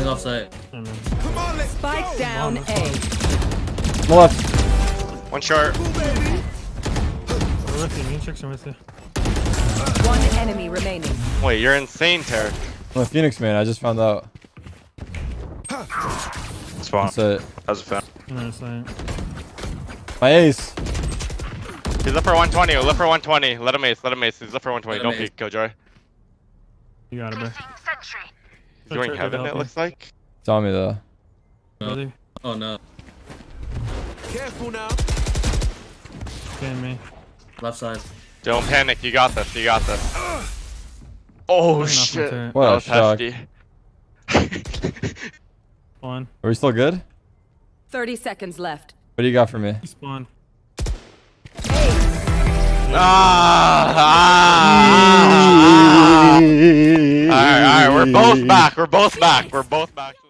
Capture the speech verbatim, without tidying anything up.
Going off site. Spike down A. My left. One short. One enemy remaining. Wait, you're insane, Tarik. I'm a Phoenix man. I just found out. Spawn. That's it. That was a fan. My ace. He's up for one twenty. Lift for one twenty. Let him ace. Let him ace. He's up for one twenty. Let Don't him ace. peek, Killjoy. You got it, bro. He's doing heaven, it looks like. Tell me though. No. Oh no. Careful now. Fan me. Left side. Don't panic. You got this. You got this. Oh Enough shit. with it. What That a was shock. hefty. Spawn. Are we still good? Thirty seconds left. What do you got for me? Spawn. Ah, ah, ah, ah. Alright, alright. We're both back. We're both back. We're both back.